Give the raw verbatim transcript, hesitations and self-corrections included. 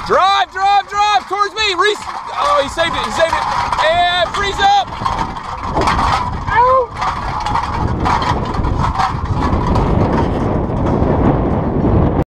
Drive, drive, drive towards me. Reese. Oh, he saved it. He saved it. And free.